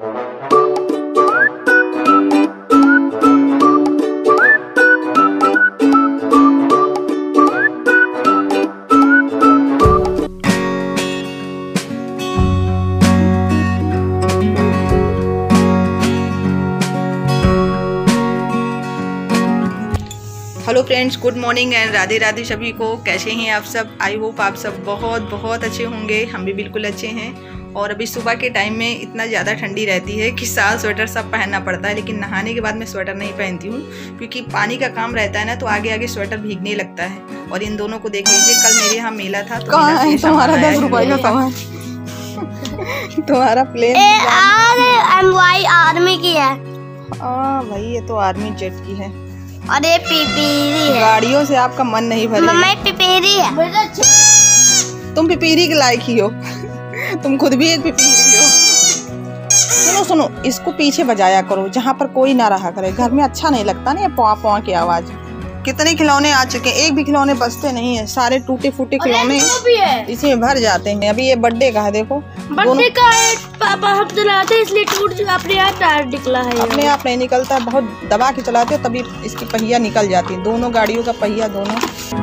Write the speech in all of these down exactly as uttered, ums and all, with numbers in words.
Hello friends, good morning and Radhe Radhe सभी को। कैसे हैं आप सब? आई होप आप सब बहुत बहुत अच्छे होंगे। हम भी बिल्कुल अच्छे हैं। और अभी सुबह के टाइम में इतना ज़्यादा ठंडी रहती है कि साल स्वेटर सब पहनना पड़ता है, लेकिन नहाने के बाद मैं स्वेटर नहीं पहनती हूँ क्योंकि पानी का काम रहता है ना, तो आगे आगे स्वेटर भीगने लगता है। और इन दोनों को देख लीजिए, कल मेरे यहाँ मेला था तो तुम्हारा दस रुपये का सामान तुम्हारा प्लेन आर्मी की है। हाँ भाई, ये तो आर्मी जेट की है और ये पिपीरी है। गाड़ियों से आपका मन नहीं भरेगा। मम्मा पिपीरी है। तुम पिपीरी के लायक ही हो तुम खुद भी एक पिपीरी हो। सुनो सुनो, इसको पीछे बजाया करो जहाँ पर कोई ना रहा करे। घर में अच्छा नहीं लगता ना ये पुआ पुआ की आवाज। कितने खिलौने आ चुके हैं, एक भी खिलौने बचते नहीं है। सारे टूटे फूटे खिलौने इसमें भर जाते हैं। अभी ये बर्थडे का है, देखो बर्थडे का है। पापा हम चलाते इसलिए टूट अपने आप टायर निकला है। अपने आप नहीं निकलता, बहुत दबा के चलाते हो तभी इसकी पहिया निकल जाती है। दोनों गाड़ियों का पहिया दोनों।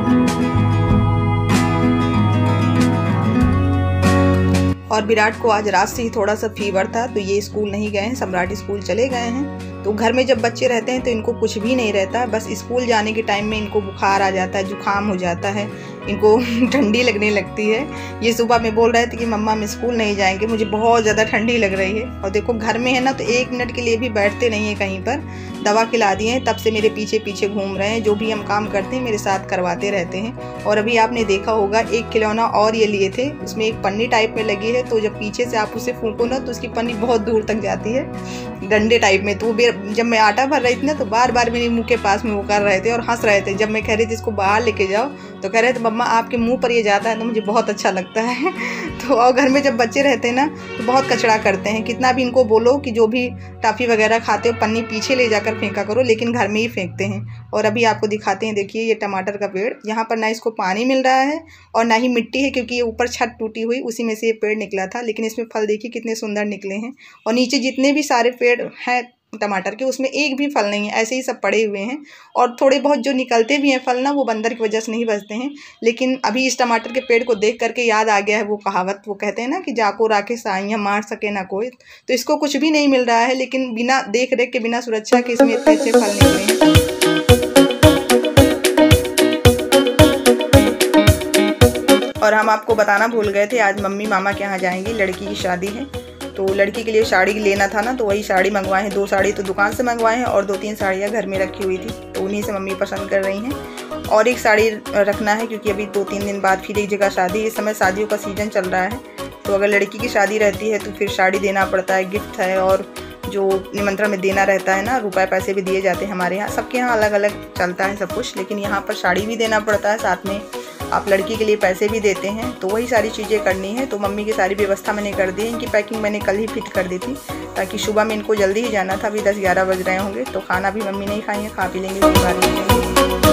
और विराट को आज रात से ही थोड़ा सा फीवर था, तो ये स्कूल नहीं गए हैं, सम्राट स्कूल चले गए हैं। तो घर में जब बच्चे रहते हैं तो इनको कुछ भी नहीं रहता, बस स्कूल जाने के टाइम में इनको बुखार आ जाता है, जुकाम हो जाता है, इनको ठंडी लगने लगती है। ये सुबह में बोल रहे थे कि मम्मा हम स्कूल नहीं जाएंगे, मुझे बहुत ज़्यादा ठंडी लग रही है। और देखो घर में है ना, तो एक मिनट के लिए भी बैठते नहीं है कहीं पर। दवा खिला दिए हैं, तब से मेरे पीछे पीछे घूम रहे हैं। जो भी हम काम करते हैं मेरे साथ करवाते रहते हैं। और अभी आपने देखा होगा एक खिलौना और ये लिए थे, उसमें एक पन्नी टाइप में लगी है, तो जब पीछे से आप उसे फूंको ना तो उसकी पन्नी बहुत दूर तक जाती है, डंडे टाइप में। तो जब मैं आटा भर रही थी ना, तो बार बार मेरे मुंह के पास में वो कर रहे थे और हंस रहे थे। जब मैं कह रही थी इसको बाहर लेके जाओ, तो कह रहे थे मम्मा आपके मुंह पर ये जाता है तो मुझे बहुत अच्छा लगता है तो और घर में जब बच्चे रहते हैं ना, तो बहुत कचरा करते हैं। कितना भी इनको बोलो कि जो भी टॉफी वगैरह खाते हो पन्नी पीछे ले जाकर फेंका करो, लेकिन घर में ही फेंकते हैं। और अभी आपको दिखाते हैं, देखिए ये टमाटर का पेड़। यहाँ पर ना इसको पानी मिल रहा है और ना ही मिट्टी है, क्योंकि ये ऊपर छत टूटी हुई उसी में से ये पेड़ निकला था। लेकिन इसमें फल देखिए कितने सुंदर निकले हैं। और नीचे जितने भी सारे पेड़ हैं टमाटर के, उसमें एक भी फल नहीं है, ऐसे ही सब पड़े हुए हैं। और थोड़े बहुत जो निकलते भी हैं फल ना, वो बंदर की वजह से नहीं बचते हैं। लेकिन अभी इस टमाटर के पेड़ को देख करके याद आ गया है वो कहावत, वो कहते हैं ना कि जाको राखे साइयाँ मार सके ना कोई। तो इसको कुछ भी नहीं मिल रहा है, लेकिन बिना देख रेख के, बिना सुरक्षा के इसमें इतने अच्छे फल निकले हैं। और हम आपको बताना भूल गए थे, आज मम्मी मामा के यहाँ जाएंगी, लड़की की शादी है। तो लड़की के लिए साड़ी लेना था ना, तो वही साड़ी मंगवाए हैं। दो साड़ी तो दुकान से मंगवाए हैं और दो तीन साड़ियाँ घर में रखी हुई थी, तो उन्हीं से मम्मी पसंद कर रही हैं। और एक साड़ी रखना है, क्योंकि अभी दो तीन दिन बाद फिर एक जगह शादी। इस समय शादियों का सीज़न चल रहा है, तो अगर लड़की की शादी रहती है तो फिर साड़ी देना पड़ता है, गिफ्ट है। और जो निमंत्रण में देना रहता है ना, रुपए पैसे भी दिए जाते हैं हमारे यहाँ। सबके यहाँ अलग अलग चलता है सब कुछ, लेकिन यहाँ पर साड़ी भी देना पड़ता है, साथ में आप लड़की के लिए पैसे भी देते हैं। तो वही सारी चीज़ें करनी है। तो मम्मी की सारी व्यवस्था मैंने कर दी है। इनकी पैकिंग मैंने कल ही फिट कर दी थी, ताकि सुबह में इनको जल्दी ही जाना था। अभी दस ग्यारह बज रहे होंगे, तो खाना भी मम्मी नहीं खाएंगे, खा पी लेंगे उसके बाद में।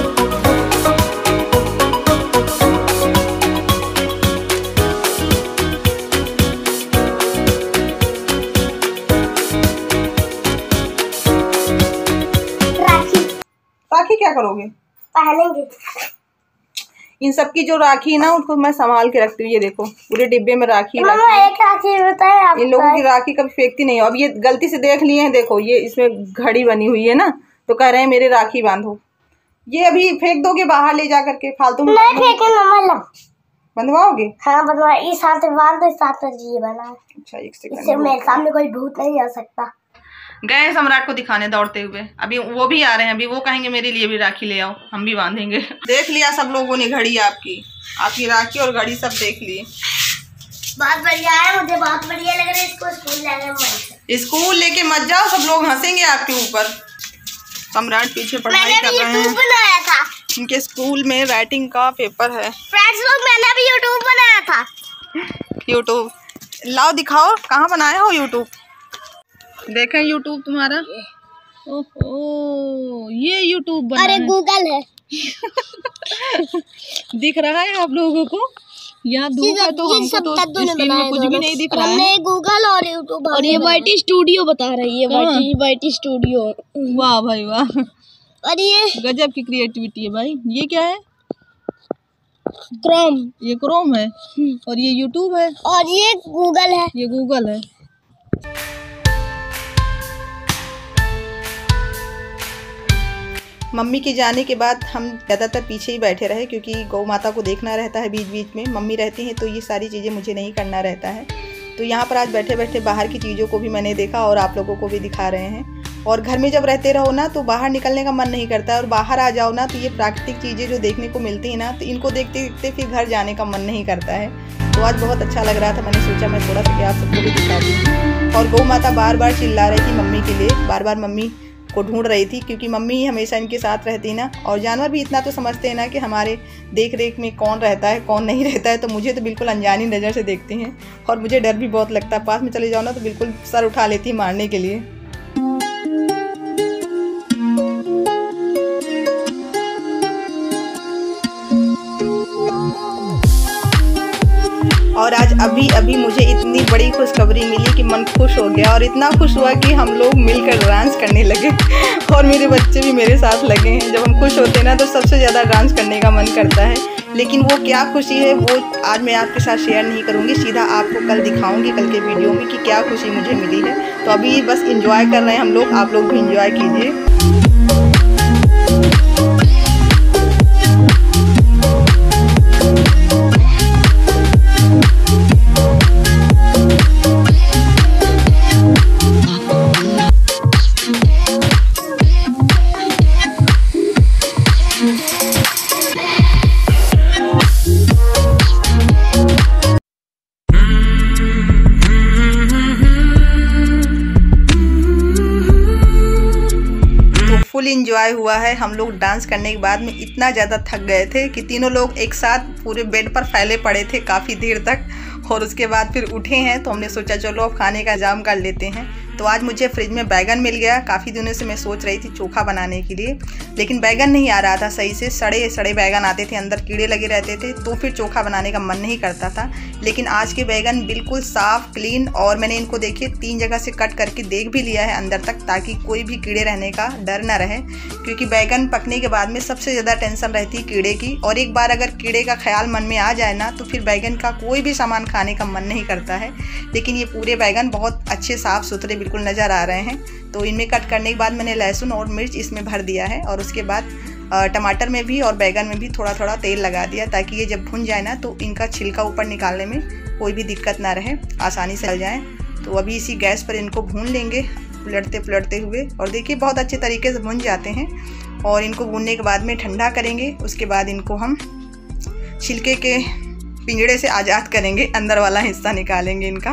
राखी क्या करोगे? पहनेंगे। इन सब की जो राखी है ना, उनको मैं संभाल के रखती हूँ। ये देखो पूरे डिब्बे में राखी, राखी। एक राखी बताए आप। इन लोगों की राखी कभी फेंकती नहीं हो। अब ये गलती से देख लिए हैं, देखो ये इसमें घड़ी बनी हुई है ना, तो कह रहे हैं मेरे राखी बांधो। ये अभी फेंक दोगे बाहर ले जा करके? फालतू में नहीं फेंके मम्मा। बंधवाओगे? हाँ बंधवा। इस हाथ से बांध दो, इस हाथ से जी बना है। अच्छा एक सेकंड, इससे मेरे सामने कोई भूत नहीं आ सकता। गए सम्राट को दिखाने दौड़ते हुए, अभी वो भी आ रहे हैं। अभी वो कहेंगे मेरे लिए भी राखी ले आओ, हम भी बांधेंगे। देख लिया सब लोगों ने घड़ी आपकी, आपकी राखी और घड़ी सब देख लिए। बहुत बढ़िया है, मुझे बहुत बढ़िया लग रहा है। इसको स्कूल जाने में स्कूल लेके मत जाओ, सब लोग हंसेंगे आपके ऊपर। सम्राट पीछे पढ़ाई कर रहे हैं। बनाया था, इनके स्कूल में राइटिंग का पेपर है। फ्रेंड्स लोग, मैंने भी यूट्यूब बनाया था। यूट्यूब लाओ दिखाओ, कहाँ बनाया हो यूट्यूब? देखें यूट्यूब तुम्हारा। ओहो, ये यूट्यूब बना है। अरे गूगल है दिख रहा है आप लोगों को? यहाँ धूप है तो हमको तो स्क्रीन में कुछ भी नहीं दिख रहा है। गूगल और यूट्यूब और ये वाईटी स्टूडियो बता रही है। YT YT studio. वाह भाई वाह, और ये गजब की क्रिएटिविटी है भाई। ये क्या है? क्रोम। ये क्रोम है। और ये यूट्यूब है। और ये गूगल है। ये गूगल है। मम्मी के जाने के बाद हम ज़्यादातर पीछे ही बैठे रहे, क्योंकि गौ माता को देखना रहता है बीच बीच में। मम्मी रहती हैं तो ये सारी चीज़ें मुझे नहीं करना रहता है। तो यहाँ पर आज बैठे बैठे बाहर की चीज़ों को भी मैंने देखा और आप लोगों को भी दिखा रहे हैं। और घर में जब रहते रहो ना तो बाहर निकलने का मन नहीं करता है, और बाहर आ जाओ ना तो ये प्राकृतिक चीज़ें जो देखने को मिलती हैं ना, तो इनको देखते देखते फिर घर जाने का मन नहीं करता है। तो आज बहुत अच्छा लग रहा था, मैंने सोचा मैं थोड़ा सा आप सबको भी दिखा दूँ। और गौ माता बार बार चिल्ला रही थी मम्मी के लिए, बार बार मम्मी को ढूंढ रही थी, क्योंकि मम्मी हमेशा इनके साथ रहती ना। और जानवर भी इतना तो समझते हैं ना कि हमारे देख रेख में कौन रहता है कौन नहीं रहता है। तो मुझे तो बिल्कुल अनजानी नज़र से देखती हैं, और मुझे डर भी बहुत लगता है। पास में चले जाओ ना तो बिल्कुल सर उठा लेती मारने के लिए। और आज अभी अभी मुझे इतनी बड़ी खुशखबरी मिली कि मन खुश हो गया, और इतना खुश हुआ कि हम लोग मिलकर डांस करने लगे, और मेरे बच्चे भी मेरे साथ लगे हैं। जब हम खुश होते हैं ना तो सबसे ज़्यादा डांस करने का मन करता है। लेकिन वो क्या खुशी है वो आज मैं आपके साथ शेयर नहीं करूँगी, सीधा आपको कल दिखाऊँगी कल के वीडियो में कि क्या खुशी मुझे मिली है। तो अभी बस इंजॉय कर रहे हैं हम लोग, आप लोग भी इंजॉय कीजिए। फुल इंजॉय हुआ है। हम लोग डांस करने के बाद में इतना ज़्यादा थक गए थे कि तीनों लोग एक साथ पूरे बेड पर फैले पड़े थे काफ़ी देर तक, और उसके बाद फिर उठे हैं तो हमने सोचा चलो अब खाने का इंतजाम कर लेते हैं। तो आज मुझे फ्रिज में बैगन मिल गया। काफ़ी दिनों से मैं सोच रही थी चोखा बनाने के लिए, लेकिन बैगन नहीं आ रहा था सही से, सड़े सड़े बैगन आते थे, अंदर कीड़े लगे रहते थे, तो फिर चोखा बनाने का मन नहीं करता था। लेकिन आज के बैगन बिल्कुल साफ़ क्लीन, और मैंने इनको देखिए तीन जगह से कट करके देख भी लिया है अंदर तक, ताकि कोई भी कीड़े रहने का डर ना रहे। क्योंकि बैगन पकने के बाद में सबसे ज़्यादा टेंशन रहती है कीड़े की, और एक बार अगर कीड़े का ख्याल मन में आ जाए ना तो फिर बैगन का कोई भी सामान खाने का मन नहीं करता है। लेकिन ये पूरे बैगन बहुत अच्छे साफ़ सुथरे बिल्कुल नज़र आ रहे हैं। तो इनमें कट करने के बाद मैंने लहसुन और मिर्च इसमें भर दिया है, और उसके बाद टमाटर में भी और बैगन में भी थोड़ा थोड़ा तेल लगा दिया, ताकि ये जब भुन जाए ना तो इनका छिलका ऊपर निकालने में कोई भी दिक्कत ना रहे, आसानी से चल जाए। तो अभी इसी गैस पर इनको भून लेंगे पलटते पलटते हुए, और देखिए बहुत अच्छे तरीके से भुन जाते हैं। और इनको भूनने के बाद में ठंडा करेंगे, उसके बाद इनको हम छिलके के पिंजड़े से आज़ाद करेंगे, अंदर वाला हिस्सा निकालेंगे इनका।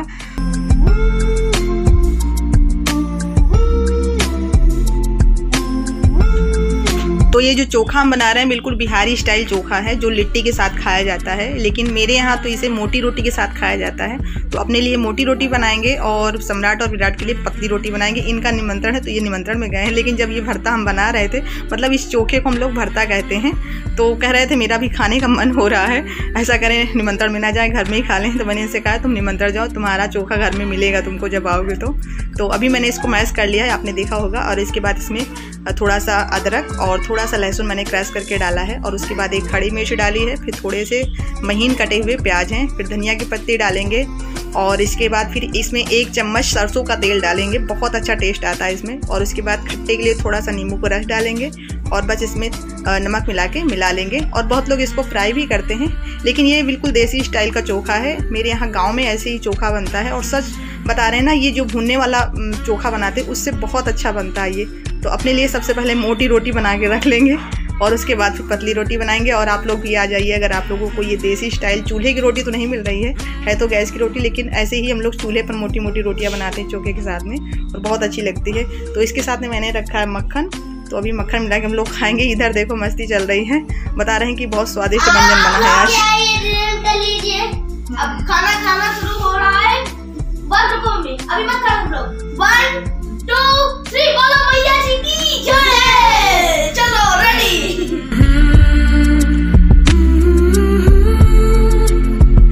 तो ये जो चोखा हम बना रहे हैं बिल्कुल बिहारी स्टाइल चोखा है, जो लिट्टी के साथ खाया जाता है, लेकिन मेरे यहाँ तो इसे मोटी रोटी के साथ खाया जाता है। तो अपने लिए मोटी रोटी बनाएंगे और सम्राट और विराट के लिए पतली रोटी बनाएंगे। इनका निमंत्रण है तो ये निमंत्रण में गए हैं, लेकिन जब ये भरता हम बना रहे थे, मतलब इस चोखे को हम लोग भरता कहते हैं, तो कह रहे थे मेरा भी खाने का मन हो रहा है, ऐसा करें निमंत्रण में ना जाए, घर में ही खा लें। तो मैंने इनसे कहा तुम निमंत्रण जाओ, तुम्हारा चोखा घर में मिलेगा तुमको जब आओगे। तो तो अभी मैंने इसको मैश कर लिया है, आपने देखा होगा। और इसके बाद इसमें थोड़ा सा अदरक और थोड़ा सा लहसुन मैंने क्रश करके डाला है, और उसके बाद एक खड़ी मिर्च डाली है, फिर थोड़े से महीन कटे हुए प्याज हैं, फिर धनिया की पत्ती डालेंगे, और इसके बाद फिर इसमें एक चम्मच सरसों का तेल डालेंगे, बहुत अच्छा टेस्ट आता है इसमें। और उसके बाद खट्टे के लिए थोड़ा सा नींबू का रस डालेंगे, और बस इसमें नमक मिला के मिला लेंगे। और बहुत लोग इसको फ्राई भी करते हैं, लेकिन ये बिल्कुल देसी स्टाइल का चोखा है। मेरे यहाँ गाँव में ऐसे ही चोखा बनता है, और सच बता रहे हैं ना, ये जो भुनने वाला चोखा बनाते हैं उससे बहुत अच्छा बनता है ये। तो अपने लिए सबसे पहले मोटी रोटी बना के रख लेंगे, और उसके बाद फिर पतली रोटी बनाएंगे। और आप लोग भी आ जाइए, अगर आप लोगों को ये देसी स्टाइल चूल्हे की रोटी तो नहीं मिल रही है, है तो गैस की रोटी, लेकिन ऐसे ही हम लोग चूल्हे पर मोटी मोटी रोटियां बनाते हैं चोखे के साथ में, और बहुत अच्छी लगती है। तो इसके साथ में मैंने रखा है मक्खन, तो अभी मक्खन मिला के हम लोग खाएंगे। इधर देखो मस्ती चल रही है, बता रहे हैं कि बहुत स्वादिष्ट व्यंजन बना है आज। अब खाना खाना शुरू हो रहा है, बस रुको में, अभी मत खाओ। वन टू थ्री, बोलो मैया जी की जय। चलो रेडी।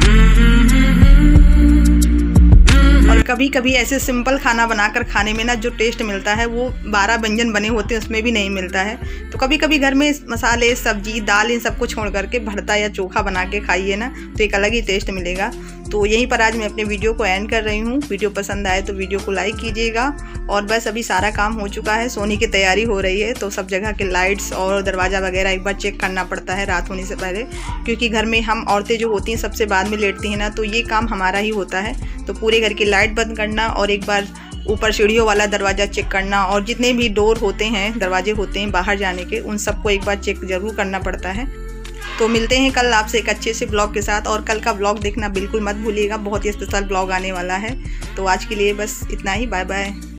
कभी कभी ऐसे सिंपल खाना बनाकर खाने में ना जो टेस्ट मिलता है वो बारह व्यंजन बने होते हैं उसमें भी नहीं मिलता है। तो कभी कभी घर में मसाले, सब्जी, दाल इन सबको छोड़ करके भरता या चोखा बना के खाइए ना, तो एक अलग ही टेस्ट मिलेगा। तो यहीं पर आज मैं अपने वीडियो को एंड कर रही हूँ। वीडियो पसंद आए तो वीडियो को लाइक कीजिएगा। और बस अभी सारा काम हो चुका है, सोने की तैयारी हो रही है, तो सब जगह के लाइट्स और दरवाज़ा वगैरह एक बार चेक करना पड़ता है रात होने से पहले, क्योंकि घर में हम औरतें जो होती हैं सबसे बाद में लेटती हैं ना, तो ये काम हमारा ही होता है। तो पूरे घर की लाइट बंद करना और एक बार ऊपर सीढ़ियों वाला दरवाज़ा चेक करना और जितने भी डोर होते हैं, दरवाजे होते हैं बाहर जाने के, उन सबको एक बार चेक ज़रूर करना पड़ता है। तो मिलते हैं कल आपसे एक अच्छे से ब्लॉग के साथ, और कल का ब्लॉग देखना बिल्कुल मत भूलिएगा, बहुत ही स्पेशल ब्लॉग आने वाला है। तो आज के लिए बस इतना ही, बाय बाय।